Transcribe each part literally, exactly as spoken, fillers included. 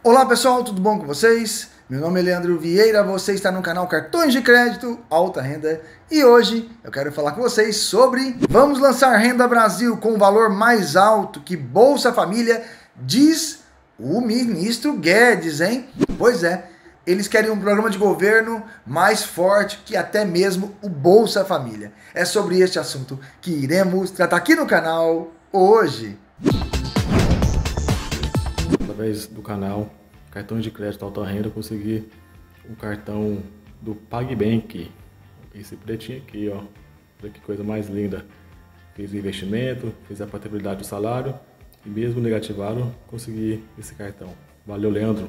Olá pessoal, tudo bom com vocês? Meu nome é Leandro Vieira, você está no canal Cartões de Crédito Alta Renda e hoje eu quero falar com vocês sobre vamos lançar Renda Brasil com o valor mais alto que Bolsa Família, diz o ministro Guedes, hein? Pois é, eles querem um programa de governo mais forte que até mesmo o Bolsa Família. É sobre este assunto que iremos tratar aqui no canal hoje. Através do canal Cartões de Crédito Alta Renda, eu consegui um cartão do PagBank, esse pretinho aqui, ó. Olha que coisa mais linda. Fiz investimento, fiz a portabilidade do salário e mesmo negativado, consegui esse cartão. Valeu, Leandro!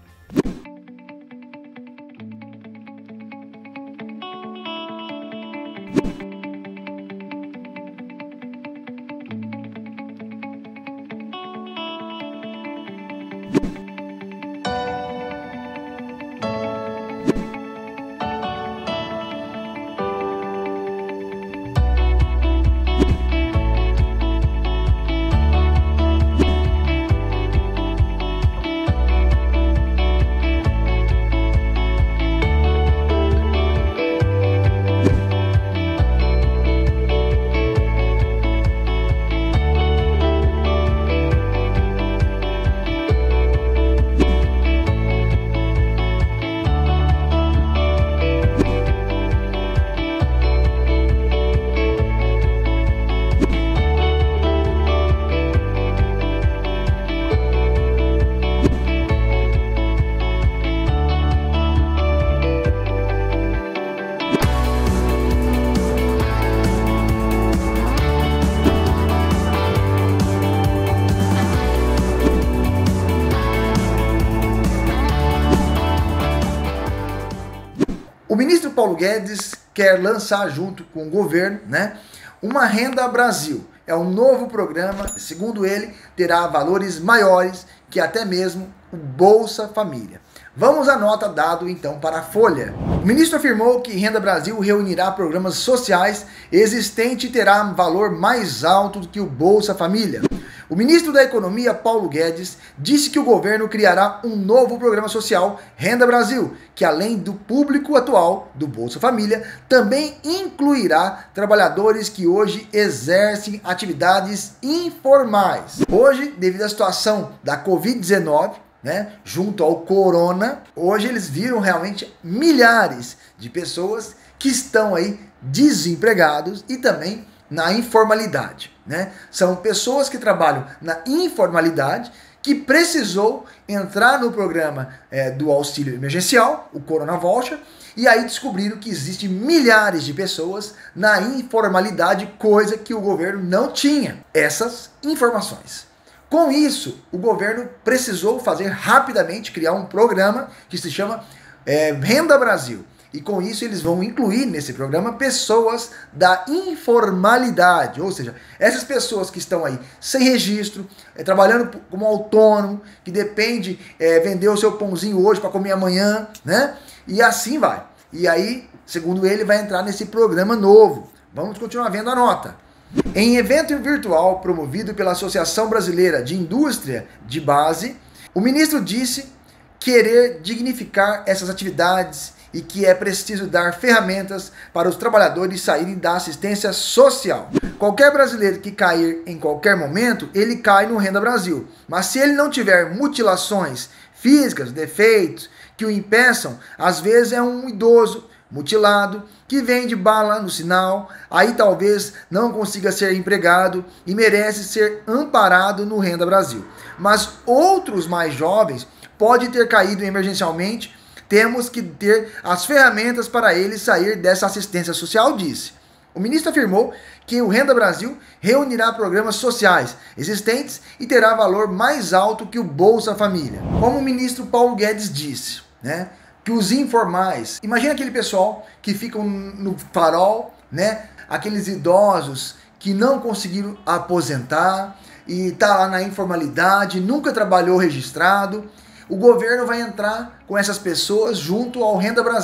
O ministro Paulo Guedes quer lançar junto com o governo, né, uma Renda Brasil. É um novo programa, segundo ele, terá valores maiores que até mesmo o Bolsa Família. Vamos à nota dada então para a Folha. O ministro afirmou que Renda Brasil reunirá programas sociais existentes e terá valor mais alto do que o Bolsa Família. O ministro da Economia, Paulo Guedes, disse que o governo criará um novo programa social, Renda Brasil, que além do público atual do Bolsa Família, também incluirá trabalhadores que hoje exercem atividades informais. Hoje, devido à situação da covid dezenove, né, junto ao corona, hoje eles viram realmente milhares de pessoas que estão aí desempregados e também na informalidade, né? São pessoas que trabalham na informalidade que precisou entrar no programa é, do auxílio emergencial, o Corona Voucher, e aí descobriram que existem milhares de pessoas na informalidade, coisa que o governo não tinha essas informações. Com isso, o governo precisou fazer rapidamente, criar um programa que se chama é, Renda Brasil. E com isso eles vão incluir nesse programa pessoas da informalidade, ou seja, essas pessoas que estão aí sem registro, é, trabalhando como autônomo, que depende é, vender o seu pãozinho hoje para comer amanhã, né? E assim vai. E aí, segundo ele, vai entrar nesse programa novo. Vamos continuar vendo a nota. Em evento virtual promovido pela Associação Brasileira de Indústria de Base, o ministro disse querer dignificar essas atividades e que é preciso dar ferramentas para os trabalhadores saírem da assistência social. Qualquer brasileiro que cair em qualquer momento, ele cai no Renda Brasil. Mas se ele não tiver mutilações físicas, defeitos, que o impeçam, às vezes é um idoso mutilado, que vende bala no sinal, aí talvez não consiga ser empregado e merece ser amparado no Renda Brasil. Mas outros mais jovens podem ter caído emergencialmente. Temos que ter as ferramentas para ele sair dessa assistência social, disse. O ministro afirmou que o Renda Brasil reunirá programas sociais existentes e terá valor mais alto que o Bolsa Família. Como o ministro Paulo Guedes disse, né, que os informais, imagina aquele pessoal que ficam no farol, né, aqueles idosos que não conseguiram aposentar e tá lá na informalidade, nunca trabalhou registrado. O governo vai entrar com essas pessoas junto ao Renda Brasil.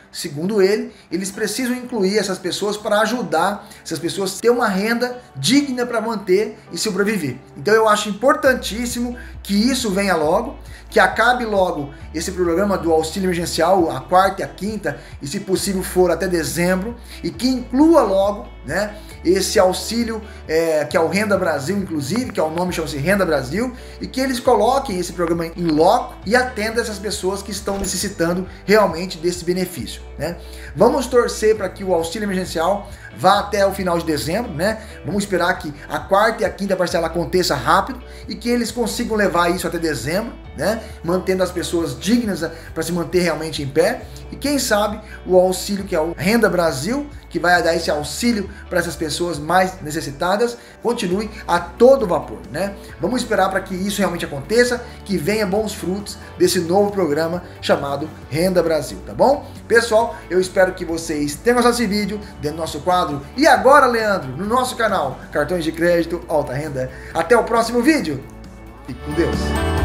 segundo ele, eles precisam incluir essas pessoas para ajudar essas pessoas a ter uma renda digna para manter e sobreviver. Então eu acho importantíssimo que isso venha logo, que acabe logo esse programa do auxílio emergencial, a quarta e a quinta, e se possível for até dezembro, e que inclua logo, né, esse auxílio é, que é o Renda Brasil, inclusive, que é o nome, chama-se Renda Brasil, e que eles coloquem esse programa em loco e atendam essas pessoas que estão necessitando realmente desse benefício, né? Vamos torcer para que o auxílio emergencial vá até o final de dezembro, né? Vamos esperar que a quarta e a quinta parcela aconteça rápido e que eles consigam levar isso até dezembro, né? Mantendo as pessoas dignas para se manter realmente em pé. E quem sabe o auxílio, que é o Renda Brasil, que vai dar esse auxílio para essas pessoas mais necessitadas, continue a todo vapor, né? Vamos esperar para que isso realmente aconteça, que venha bons frutos desse novo programa chamado Renda Brasil, tá bom? Pessoal, eu espero que vocês tenham gostado desse vídeo dentro do nosso quadro. E agora, Leandro, no nosso canal Cartões de Crédito Alta Renda. Até o próximo vídeo. Fique com Deus.